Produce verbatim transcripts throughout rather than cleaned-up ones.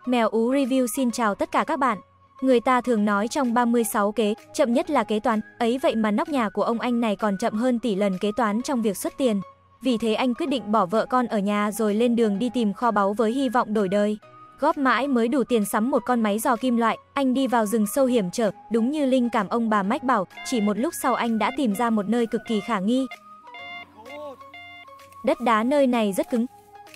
Mèo Ú Review xin chào tất cả các bạn. Người ta thường nói trong ba mươi sáu kế, chậm nhất là kế toán, ấy vậy mà nóc nhà của ông anh này còn chậm hơn tỷ lần kế toán trong việc xuất tiền. Vì thế anh quyết định bỏ vợ con ở nhà rồi lên đường đi tìm kho báu với hy vọng đổi đời. Góp mãi mới đủ tiền sắm một con máy dò kim loại, anh đi vào rừng sâu hiểm trở, đúng như linh cảm ông bà mách bảo, chỉ một lúc sau anh đã tìm ra một nơi cực kỳ khả nghi. Đất đá nơi này rất cứng.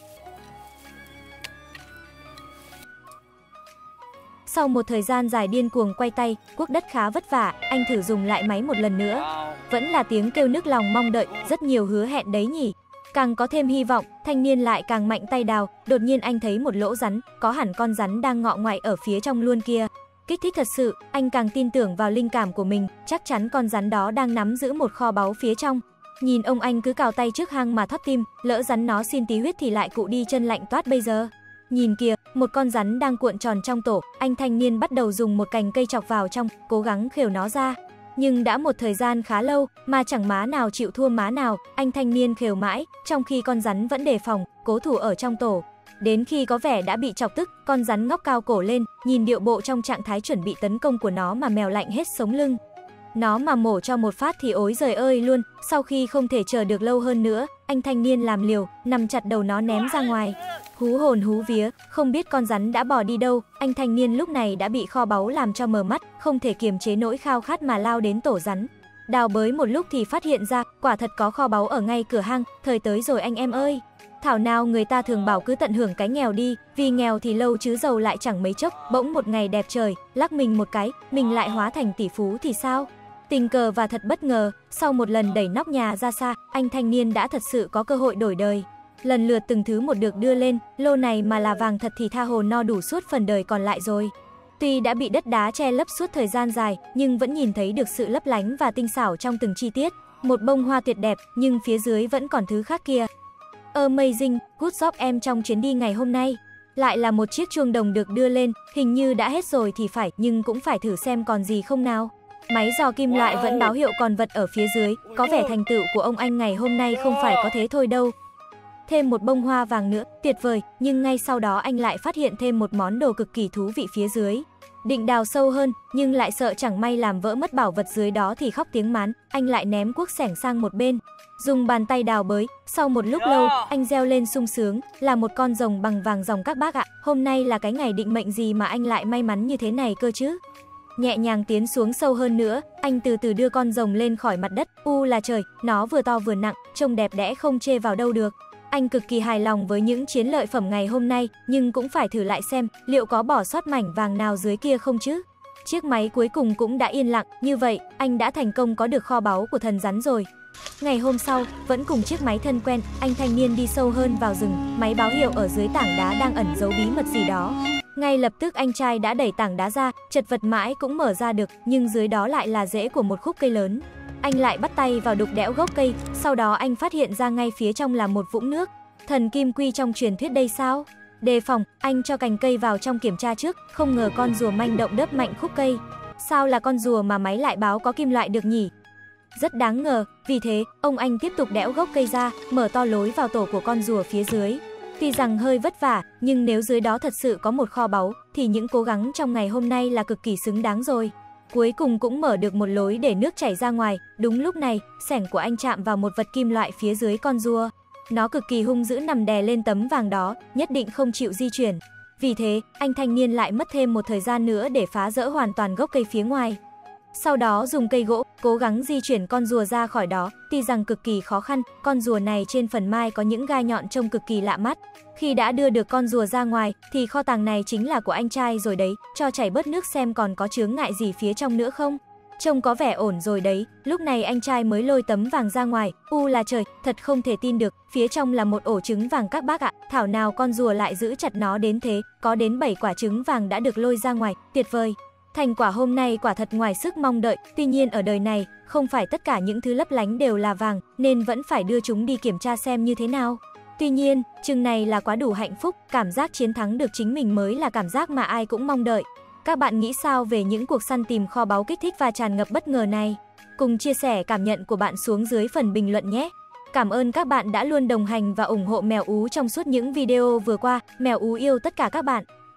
Sau một thời gian dài điên cuồng quay tay, cuốc đất khá vất vả, anh thử dùng lại máy một lần nữa. Vẫn là tiếng kêu nức lòng mong đợi, rất nhiều hứa hẹn đấy nhỉ. Càng có thêm hy vọng, thanh niên lại càng mạnh tay đào, đột nhiên anh thấy một lỗ rắn, có hẳn con rắn đang ngọ ngoại ở phía trong luôn kia. Kích thích thật sự, anh càng tin tưởng vào linh cảm của mình, chắc chắn con rắn đó đang nắm giữ một kho báu phía trong. Nhìn ông anh cứ cào tay trước hang mà thót tim, lỡ rắn nó xin tí huyết thì lại cụ đi chân lạnh toát bây giờ. Nhìn kìa, một con rắn đang cuộn tròn trong tổ, anh thanh niên bắt đầu dùng một cành cây chọc vào trong, cố gắng khều nó ra. Nhưng đã một thời gian khá lâu, mà chẳng má nào chịu thua má nào, anh thanh niên khều mãi, trong khi con rắn vẫn đề phòng, cố thủ ở trong tổ. Đến khi có vẻ đã bị chọc tức, con rắn ngóc cao cổ lên, nhìn điệu bộ trong trạng thái chuẩn bị tấn công của nó mà mèo lạnh hết sống lưng. Nó mà mổ cho một phát thì ối giời ơi luôn, sau khi không thể chờ được lâu hơn nữa, anh thanh niên làm liều, nằm chặt đầu nó ném ra ngoài. Hú hồn hú vía, không biết con rắn đã bỏ đi đâu, anh thanh niên lúc này đã bị kho báu làm cho mờ mắt, không thể kiềm chế nỗi khao khát mà lao đến tổ rắn. Đào bới một lúc thì phát hiện ra, quả thật có kho báu ở ngay cửa hang, thời tới rồi anh em ơi. Thảo nào người ta thường bảo cứ tận hưởng cái nghèo đi, vì nghèo thì lâu chứ giàu lại chẳng mấy chốc, bỗng một ngày đẹp trời, lắc mình một cái, mình lại hóa thành tỷ phú thì sao? Tình cờ và thật bất ngờ, sau một lần đẩy nóc nhà ra xa, anh thanh niên đã thật sự có cơ hội đổi đời. Lần lượt từng thứ một được đưa lên, lô này mà là vàng thật thì tha hồ no đủ suốt phần đời còn lại rồi. Tuy đã bị đất đá che lấp suốt thời gian dài, nhưng vẫn nhìn thấy được sự lấp lánh và tinh xảo trong từng chi tiết. Một bông hoa tuyệt đẹp, nhưng phía dưới vẫn còn thứ khác kia. Amazing, good job em trong chuyến đi ngày hôm nay. Lại là một chiếc chuông đồng được đưa lên, hình như đã hết rồi thì phải, nhưng cũng phải thử xem còn gì không nào. Máy dò kim loại vẫn báo hiệu còn vật ở phía dưới, có vẻ thành tựu của ông anh ngày hôm nay không phải có thế thôi đâu. Thêm một bông hoa vàng nữa, tuyệt vời, nhưng ngay sau đó anh lại phát hiện thêm một món đồ cực kỳ thú vị phía dưới. Định đào sâu hơn, nhưng lại sợ chẳng may làm vỡ mất bảo vật dưới đó thì khóc tiếng mán, anh lại ném cuốc xẻng sang một bên. Dùng bàn tay đào bới, sau một lúc lâu, anh reo lên sung sướng, là một con rồng bằng vàng ròng các bác ạ, hôm nay là cái ngày định mệnh gì mà anh lại may mắn như thế này cơ chứ. Nhẹ nhàng tiến xuống sâu hơn nữa, anh từ từ đưa con rồng lên khỏi mặt đất, u là trời, nó vừa to vừa nặng, trông đẹp đẽ không chê vào đâu được. Anh cực kỳ hài lòng với những chiến lợi phẩm ngày hôm nay, nhưng cũng phải thử lại xem, liệu có bỏ sót mảnh vàng nào dưới kia không chứ? Chiếc máy cuối cùng cũng đã yên lặng, như vậy, anh đã thành công có được kho báu của thần rắn rồi. Ngày hôm sau, vẫn cùng chiếc máy thân quen, anh thanh niên đi sâu hơn vào rừng, máy báo hiệu ở dưới tảng đá đang ẩn giấu bí mật gì đó. Ngay lập tức anh trai đã đẩy tảng đá ra, chật vật mãi cũng mở ra được, nhưng dưới đó lại là rễ của một khúc cây lớn. Anh lại bắt tay vào đục đẽo gốc cây, sau đó anh phát hiện ra ngay phía trong là một vũng nước. Thần kim quy trong truyền thuyết đây sao? Đề phòng, anh cho cành cây vào trong kiểm tra trước, không ngờ con rùa manh động đớp mạnh khúc cây. Sao là con rùa mà máy lại báo có kim loại được nhỉ? Rất đáng ngờ, vì thế, ông anh tiếp tục đẽo gốc cây ra, mở to lối vào tổ của con rùa phía dưới. Tuy rằng hơi vất vả, nhưng nếu dưới đó thật sự có một kho báu, thì những cố gắng trong ngày hôm nay là cực kỳ xứng đáng rồi. Cuối cùng cũng mở được một lối để nước chảy ra ngoài, đúng lúc này, xẻng của anh chạm vào một vật kim loại phía dưới con rùa. Nó cực kỳ hung dữ nằm đè lên tấm vàng đó, nhất định không chịu di chuyển. Vì thế, anh thanh niên lại mất thêm một thời gian nữa để phá rỡ hoàn toàn gốc cây phía ngoài. Sau đó dùng cây gỗ, cố gắng di chuyển con rùa ra khỏi đó, tuy rằng cực kỳ khó khăn, con rùa này trên phần mai có những gai nhọn trông cực kỳ lạ mắt. Khi đã đưa được con rùa ra ngoài, thì kho tàng này chính là của anh trai rồi đấy, cho chảy bớt nước xem còn có chướng ngại gì phía trong nữa không. Trông có vẻ ổn rồi đấy, lúc này anh trai mới lôi tấm vàng ra ngoài, u là trời, thật không thể tin được, phía trong là một ổ trứng vàng các bác ạ, thảo nào con rùa lại giữ chặt nó đến thế, có đến bảy quả trứng vàng đã được lôi ra ngoài, tuyệt vời. Thành quả hôm nay quả thật ngoài sức mong đợi, tuy nhiên ở đời này, không phải tất cả những thứ lấp lánh đều là vàng, nên vẫn phải đưa chúng đi kiểm tra xem như thế nào. Tuy nhiên, chừng này là quá đủ hạnh phúc, cảm giác chiến thắng được chính mình mới là cảm giác mà ai cũng mong đợi. Các bạn nghĩ sao về những cuộc săn tìm kho báu kích thích và tràn ngập bất ngờ này? Cùng chia sẻ cảm nhận của bạn xuống dưới phần bình luận nhé! Cảm ơn các bạn đã luôn đồng hành và ủng hộ Mèo Ú trong suốt những video vừa qua, Mèo Ú yêu tất cả các bạn!